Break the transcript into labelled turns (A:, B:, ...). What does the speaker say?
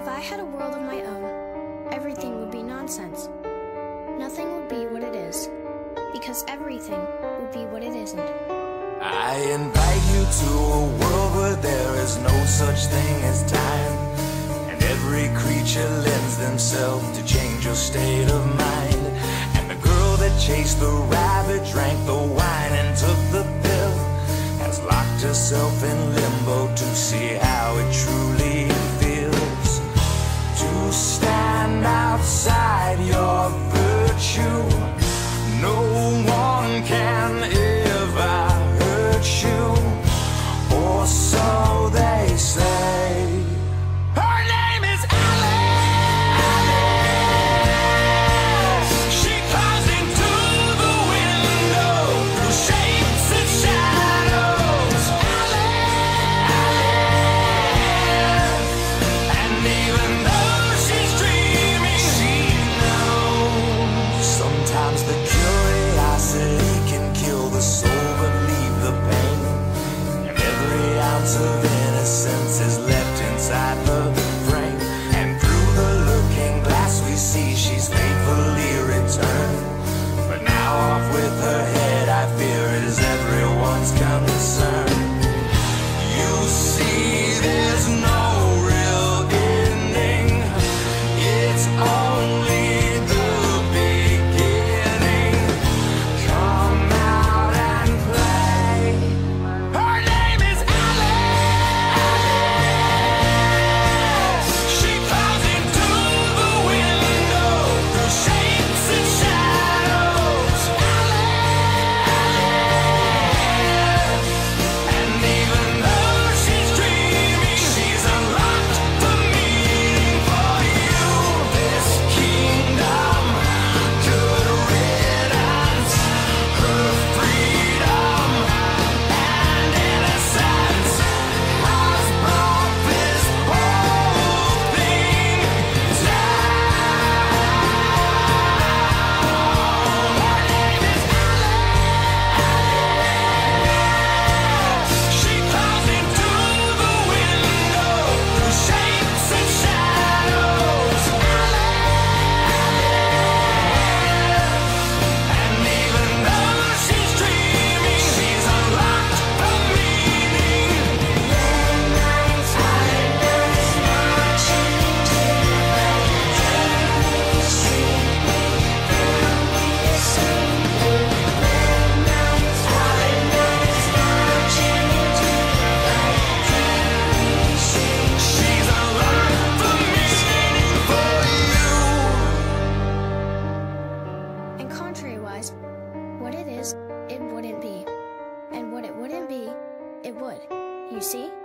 A: If I had a world of my own, everything would be nonsense. Nothing would be what it is, because everything would be what it isn't.
B: I invite you to a world where there is no such thing as time, and every creature lends themselves to change your state of mind. And the girl that chased the rabbit, drank the wine and took the pill, has locked herself in limbo to see how it truly feels to stand outside your virtue. No one can ever hurt you, or so they say. Her name is Alice. She climbs into the window through shapes and shadows. Alice. And even though she's dreaming, she knows sometimes the curiosity can kill the soul but leave the pain, and every ounce of innocence is left inside the frame. And through the looking glass we see she's faithfully returned, but now off with her head I fear is everyone's concern. You see there's no real ending, it's only the beginning. Come out and play. Her name is Alice. She climbs into the window through shapes and shadows. Alice. And even though she's dreaming, she's unlocked the meaning for you. This kingdom could riddance, her freedom and innocence has brought this whole thing down. Her name is Alice. She climbs into the window through shapes and shadows. And even though she's dreaming, she's unlocked the meaning. She's unlocked the meaning for you.
A: And contrary-wise, what it is, it wouldn't be. And what it wouldn't be, it would. You see?